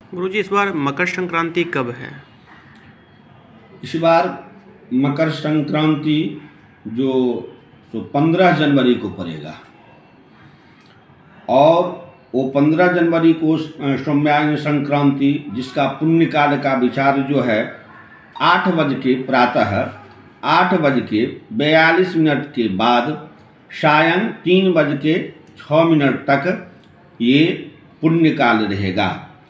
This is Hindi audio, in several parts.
गुरुजी, इस बार मकर संक्रांति कब है? इस बार मकर संक्रांति जो 15 जनवरी को पड़ेगा और वो 15 जनवरी को सौम्यायन संक्रांति, जिसका पुण्य काल का विचार जो है 8 बज के प्रातः 8:42 के बाद सायं 3:06 तक ये पुण्य काल रहेगा।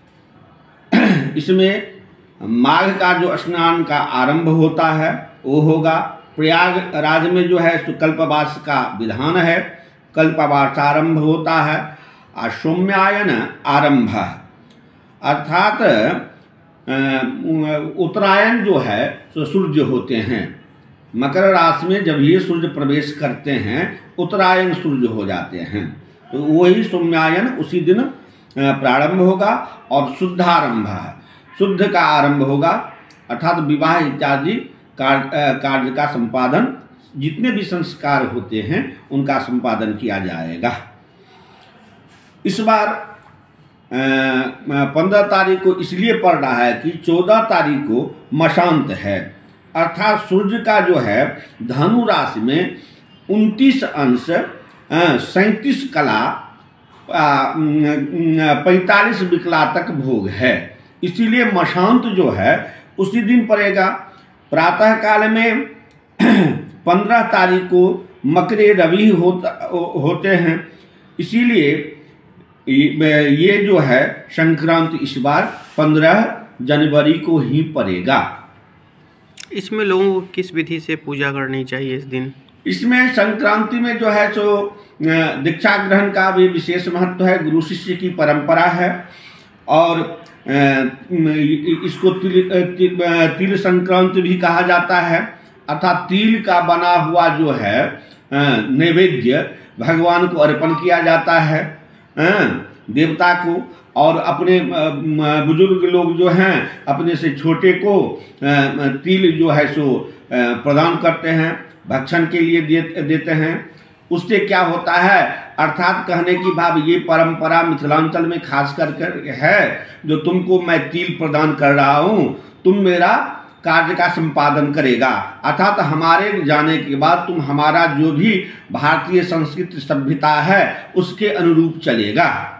इसमें माघ का जो स्नान का आरंभ होता है वो होगा। प्रयागराज में जो है कल्पवास का विधान है, कल्पवास आरंभ होता है और सौम्यायन आरंभ, अर्थात उत्तरायण जो है तो सूर्य होते हैं। मकर राशि में जब ये सूर्य प्रवेश करते हैं उत्तरायण सूर्य हो जाते हैं, तो वही सौम्यायन उसी दिन प्रारंभ होगा और शुद्धारंभ है, शुद्ध का आरंभ होगा, अर्थात विवाह इत्यादि कार्य का संपादन, जितने भी संस्कार होते हैं उनका संपादन किया जाएगा। इस बार 15 तारीख को इसलिए पड़ रहा है कि 14 तारीख को मशांत है, अर्थात सूर्य का जो है धनु राशि में 29 अंश 37 कला 45 विकला तक भोग है। इसीलिए मशांत जो है उसी दिन पड़ेगा। प्रातः काल में 15 तारीख को मकरे रवि होते हैं, इसीलिए ये जो है संक्रांति इस बार 15 जनवरी को ही पड़ेगा। इसमें लोगों को किस विधि से पूजा करनी चाहिए इस दिन? इसमें संक्रांति में जो है सो दीक्षा ग्रहण का भी विशेष महत्व है, गुरु शिष्य की परंपरा है और इसको तिल संक्रांति भी कहा जाता है, अर्थात तिल का बना हुआ जो है नैवेद्य भगवान को अर्पण किया जाता है, देवता को, और अपने बुजुर्ग लोग जो हैं अपने से छोटे को तिल जो है सो प्रदान करते हैं, भक्षण के लिए देते हैं। उससे क्या होता है, अर्थात कहने की भाव ये परंपरा मिथिलांचल में खास करके है, जो तुमको मैं तिल प्रदान कर रहा हूँ, तुम मेरा कार्य का संपादन करेगा, अर्थात हमारे जाने के बाद तुम हमारा जो भी भारतीय संस्कृति सभ्यता है उसके अनुरूप चलेगा।